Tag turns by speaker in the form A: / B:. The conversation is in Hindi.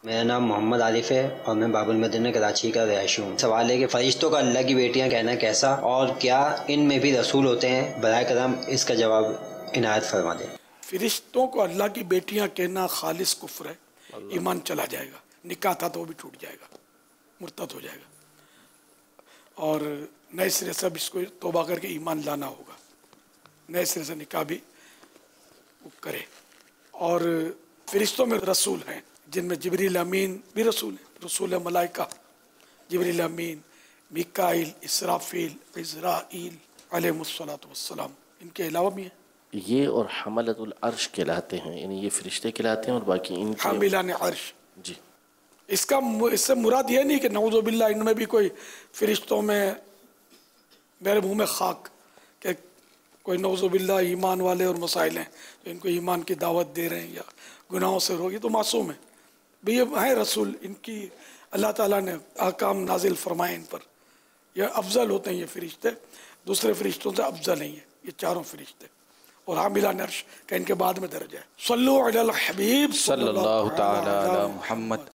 A: मेरा नाम मोहम्मद आरिफ है और मैं बाबुल मदीना कराची का रहायशी हूँ। सवाल है कि फरिश्तों का अल्लाह की बेटियाँ कहना कैसा, और क्या इनमें भी रसूल होते हैं? बराए करम इसका जवाब इनायत फरमा दें।
B: फरिश्तों को अल्लाह की बेटियां कहना खालिस कुफ्र है, ईमान चला जाएगा। निकाह था तो वो भी टूट जाएगा, मुर्तद हो जाएगा, और नए सिरे से इसको तौबा करके ईमान लाना होगा, नए सिरे से निकाह भी करे। और फरिश्तों में रसूल हैं, जिनमें जिब्रील अमीन भी रसूल हैं, रसूल मलाइका जिब्रील अमीन, मिकाइल, इसराफील, इज़राइल अलैहिमुस्सलातु वस्सलाम, इनके अलावा भी हैं।
C: ये और हमलतुल अर्श कहलाते हैं, यानी ये फरिश्ते कहलाते हैं और बाकी इनके
B: हामिलान अर्श।
C: जी,
B: इससे मुराद ये नहीं कि नऊज़ुबिल्लाह इनमें भी कोई फरिश्तों में मेरे मुंह में खाक कि कोई नऊज़ुबिल्लाह ईमान वाले और मसाइल हैं तो इनको ईमान की दावत दे रहे हैं या गुनाहों से रोक, ये तो मासूम है भाई, ये हैं रसूल, इनकी अल्लाह ताला ने अहकाम नाजिल फरमाए इन पर। ये अफजल होते हैं, ये फरिश्ते दूसरे फरिश्तों से अफजल नहीं है, ये चारों फरिश्ते। और हामिलान अर्श का इनके बाद में दर्जा है। सल्लु अलल हबीब
D: सल्लल्लाहु तआला अला मुहम्मद।